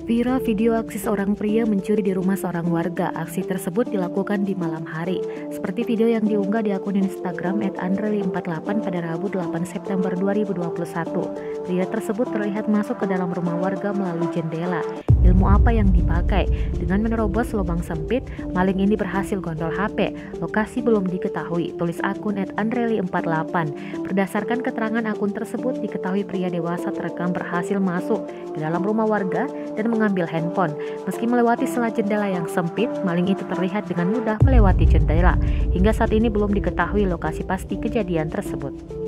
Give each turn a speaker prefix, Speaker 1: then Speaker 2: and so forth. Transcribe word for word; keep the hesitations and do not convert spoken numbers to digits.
Speaker 1: Viral video aksi seorang pria mencuri di rumah seorang warga. Aksi tersebut dilakukan di malam hari. Seperti video yang diunggah di akun Instagram et andreli empat puluh delapan pada Rabu delapan September dua ribu dua puluh satu. Pria tersebut terlihat masuk ke dalam rumah warga melalui jendela. Ilmu apa yang dipakai? Dengan menerobos lubang sempit, maling ini berhasil gondol H P. Lokasi belum diketahui, tulis akun et andreli empat puluh delapan. Berdasarkan keterangan akun tersebut, diketahui pria dewasa terekam berhasil masuk ke dalam rumah warga dan mengambil handphone. Meski melewati celah jendela yang sempit, maling itu terlihat dengan mudah melewati jendela. Hingga saat ini belum diketahui lokasi pasti kejadian tersebut.